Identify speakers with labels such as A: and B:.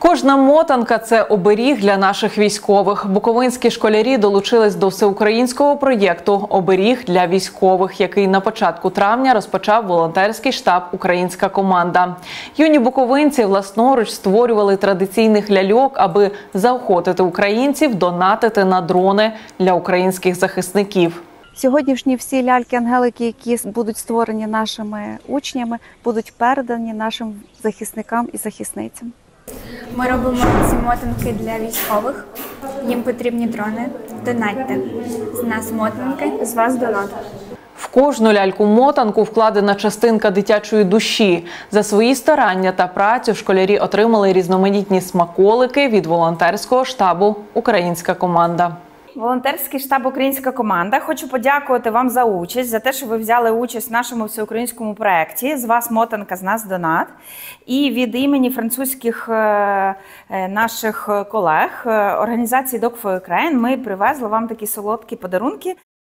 A: Кожна мотанка – це оберіг для наших військових. Буковинські школярі долучились до всеукраїнського проєкту «Оберіг для військових», який на початку травня розпочав волонтерський штаб «Українська команда». Юні буковинці власноруч створювали традиційних ляльок, аби заохотити українців донатити на дрони для українських захисників.
B: Сьогоднішні всі ляльки-ангелики, які будуть створені нашими учнями, будуть передані нашим захисникам і захисницям.
C: Ми робимо ці мотанки для військових. Їм потрібні дрони. Донатьте. З нас мотанки, з вас донат.
A: В кожну ляльку-мотанку вкладена частинка дитячої душі. За свої старання та працю школярі отримали різноманітні смаколики від волонтерського штабу «Українська команда».
D: Волонтерський штаб «Українська команда». Хочу подякувати вам за участь, за те, що ви взяли участь в нашому всеукраїнському проєкті «З вас мотанка, з нас донат». І від імені французьких наших колег організації Dog for Ukraine ми привезли вам такі солодкі подарунки.